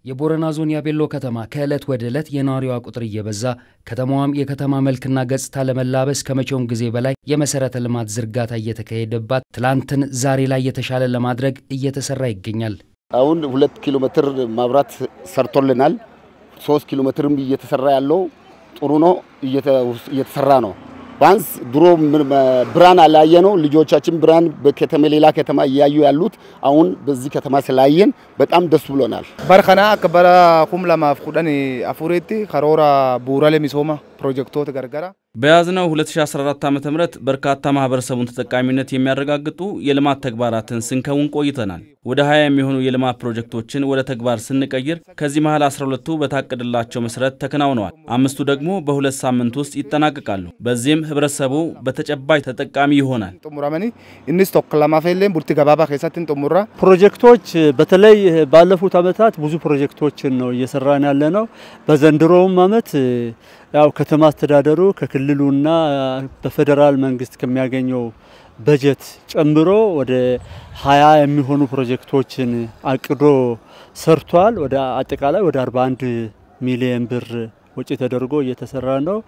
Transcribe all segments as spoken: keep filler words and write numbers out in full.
የቦረና ዞን ያቤሎ ከተማ ከእለት ወደ እለት የነዋሪዋ ቁጥር እየበዛ ከተማዋም የከተማ መልክና ገጽታ ለመላበስ ከመቼውም ጊዜ በላይ የመሰረተ ልማት ዝርጋታ እየተካሄደባት ትላንትን ዛሬ ላይ የተሻለ ለማድረግ እየተሰራ ይገኛል። አሁን ሁለት ኪሎ ሜትር ማብራት ሰርቶልናል። ሶስት ኪሎ ሜትርም እየተሰራ ያለው ጥሩ ነው እየተሰራ ነው። ባንስ ድሮ ብራን አላየነው ልጆቻችን ብራን በከተማ ሌላ ከተማ ያዩ ያሉት አሁን በዚህ ከተማ ስላየን በጣም ደስ ብሎናል። በርካና አከበራ ኩምላ ማፍቁዳን አፉሬቲ ከሮራ ቡራለ ሚሶማ ፕሮጀክቶት ገርገራ በያዝነው ሁለት ሺህ አስራ አራት ዓመተ ምህረት በርካታ ማህበረሰቡን ተጠቃሚነት የሚያረጋግጡ የልማት ተግባራትን ስንከውን ቆይተናል። ወደ ሃያ የሚሆኑ የልማት ፕሮጀክቶችን ወደ ተግባር ስንቀይር ከዚህ መሃል አስራ ሁለቱ በታቀደላቸው መሰረት ተከናውነዋል። አምስቱ ደግሞ በሁለት ሳምንት ውስጥ ይጠናቀቃሉ። በዚህም ህብረተሰቡ በተጨባጭ ተጠቃሚ ይሆናል። ጦሙራማኒ እንስ ተከላማፈለን ቡርቲ ገባባ ከሰትን ጦሙራ ፕሮጀክቶች በተለይ ባለፉት አመታት ብዙ ፕሮጀክቶችን ነው እየሰራን ያለነው። በዘንድሮም አመት ያው ከተማ አስተዳደሩ ከክልሉና በፌደራል መንግስት ከሚያገኘው በጀት ጨምሮ ወደ ሃያ የሚሆኑ ፕሮጀክቶችን አቅዶ ሰርቷል። ወደ አጠቃላይ ወደ አርባ አንድ ሚሊዮን ብር ወጪ ተደርጎ እየተሰራ ነው።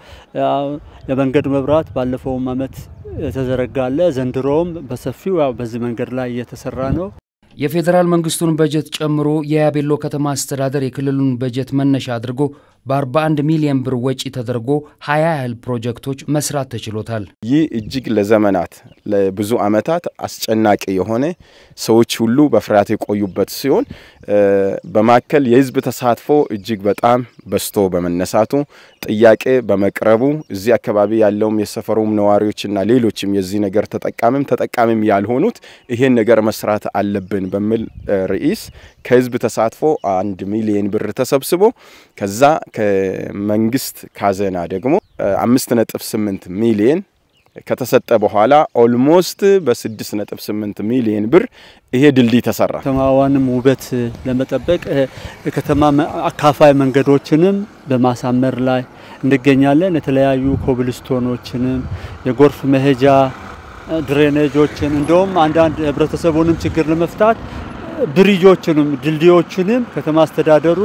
የመንገድ መብራት ባለፈው አመት ተዘረጋለ። ዘንድሮም በሰፊው ያው በዚህ መንገድ ላይ እየተሰራ ነው። የፌደራል መንግስቱን በጀት ጨምሮ የያቤሎ ከተማ አስተዳደር የክልሉን በጀት መነሻ አድርጎ በ41 ሚሊዮን ብር ወጪ ተደርጎ ሃያ ያህል ፕሮጀክቶች መስራት ተችሎታል። ይህ እጅግ ለዘመናት ለብዙ አመታት አስጨናቂ የሆነ ሰዎች ሁሉ በፍርሃት የቆዩበት ሲሆን በማከል የህዝብ ተሳትፎ እጅግ በጣም በስቶ በመነሳቱ ጥያቄ በመቅረቡ እዚህ አካባቢ ያለውም የሰፈሩም ነዋሪዎችና ሌሎችም የዚህ ነገር ተጠቃሚም ተጠቃሚም ያልሆኑት ይሄን ነገር መስራት አለብን በሚል ርዕስ ከህዝብ ተሳትፎ አንድ ሚሊዮን ብር ተሰብስቦ ከዛ ከመንግስት ካዘና ደግሞ አምስት ነጥብ ስምንት ሚሊዮን ከተሰጠ በኋላ ኦልሞስት በ6 ነጥብ ስምንት ሚሊዮን ብር ይሄ ድልድይ ተሰራ። ከተማዋንም ውበት ለመጠበቅ ከተማ አካፋይ መንገዶችንም በማሳመር ላይ እንገኛለን። የተለያዩ ኮብልስቶኖችንም የጎርፍ መሄጃ ድሬኔጆችን እንደውም አንዳንድ ህብረተሰቡንም ችግር ለመፍታት ብሪጆችንም ድልድዮችንም ከተማ አስተዳደሩ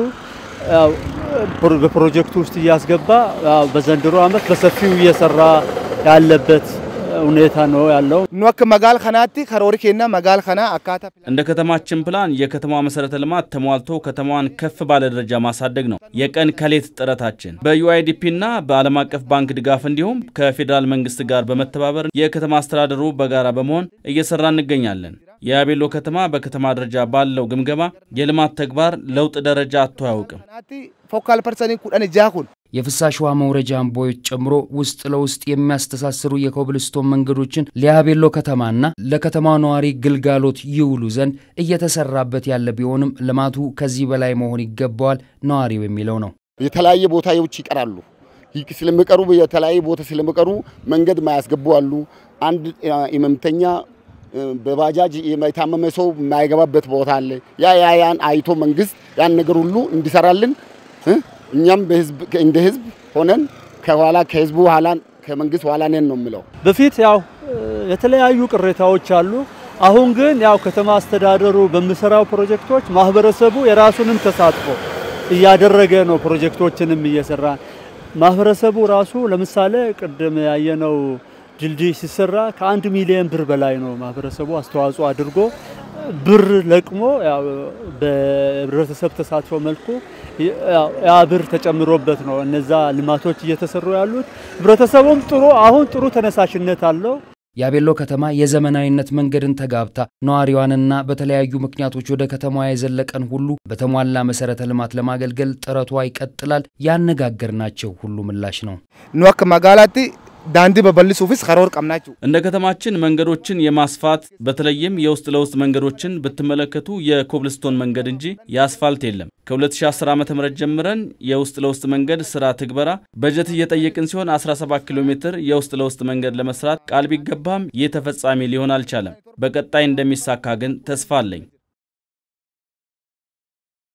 በፕሮጀክቱ ውስጥ ያስገባ በዘንድሮ አመት በሰፊው እየሰራ ያለበት ሁኔታ ነው ያለው። ኑክ መጋል ኸናቲ ከሮሪኬና መጋል ኸና አካታ እንደ ከተማችን ፕላን የከተማዋ መሰረተ ልማት ተሟልቶ ከተማዋን ከፍ ባለ ደረጃ ማሳደግ ነው የቀን ከሌት ጥረታችን። በዩአይዲፒና በዓለም አቀፍ ባንክ ድጋፍ እንዲሁም ከፌደራል መንግስት ጋር በመተባበር የከተማ አስተዳደሩ በጋራ በመሆን እየሰራ እንገኛለን። የያቤሎ ከተማ በከተማ ደረጃ ባለው ግምገማ የልማት ተግባር ለውጥ ደረጃ አጥቷያውቅም። ፎካል ፐርሰን ኩዳን ጃኩን የፍሳሽ ውሃ መውረጃ አምቦች ጨምሮ ውስጥ ለውስጥ የሚያስተሳስሩ የኮብልስቶን መንገዶችን ለያቤሎ ከተማና ለከተማው ነዋሪ ግልጋሎት ይውሉ ዘንድ እየተሰራበት ያለ ቢሆንም ልማቱ ከዚህ በላይ መሆን ይገባዋል ነዋሪው የሚለው ነው። የተለያየ ቦታዎች ይቀራሉ። ይክ ስለመቀሩ የተለያየ ቦታ ስለመቀሩ መንገድ ማያስገቡ አሉ። አንድ ኢመምተኛ በባጃጅ የማይታመመ ሰው ማይገባበት ቦታ አለ። ያ ያ ያን አይቶ መንግስት ያን ነገር ሁሉ እንዲሰራልን እኛም በህዝብ እንደ ህዝብ ሆነን ከኋላ ከህዝቡ ኋላ ከመንግስት ኋላ ነን ነው የሚለው። በፊት ያው የተለያዩ ቅሬታዎች አሉ። አሁን ግን ያው ከተማ አስተዳደሩ በሚሰራው ፕሮጀክቶች ማህበረሰቡ የራሱንም ተሳትፎ እያደረገ ነው። ፕሮጀክቶችንም እየሰራ ማህበረሰቡ ራሱ ለምሳሌ ቀደም ያየነው ድልድይ ሲሰራ ከአንድ ሚሊዮን ብር በላይ ነው ማህበረሰቡ አስተዋጽኦ አድርጎ ብር ለቅሞ ያው በህብረተሰብ ተሳትፎ መልኩ ያ ብር ተጨምሮበት ነው እነዛ ልማቶች እየተሰሩ ያሉት። ህብረተሰቡም ጥሩ አሁን ጥሩ ተነሳሽነት አለው። ያቤሎ ከተማ የዘመናዊነት መንገድን ተጋብታ ነዋሪዋንና በተለያዩ ምክንያቶች ወደ ከተማዋ የዘለቀን ሁሉ በተሟላ መሰረተ ልማት ለማገልገል ጥረቷ ይቀጥላል። ያነጋገርናቸው ሁሉ ምላሽ ነው። ኑክ መጋላቲ ዳንዲ በበልሱፍስ ከሮር ቀምናቹ እንደ ከተማችን መንገዶችን የማስፋት በተለይም የውስጥ ለውስጥ መንገዶችን በተመለከቱ የኮብልስቶን መንገድ እንጂ የአስፋልት የለም። ከ2010 ዓመተ ምህረት ጀምረን የውስጥ ለውስጥ መንገድ ስራ ትግበራ በጀት እየጠየቅን ሲሆን አስራ ሰባት ኪሎ ሜትር የውስጥ ለውስጥ መንገድ ለመስራት ቃል ቢገባም የተፈጻሚ ሊሆን አልቻለም። በቀጣይ እንደሚሳካ ግን ተስፋ አለኝ።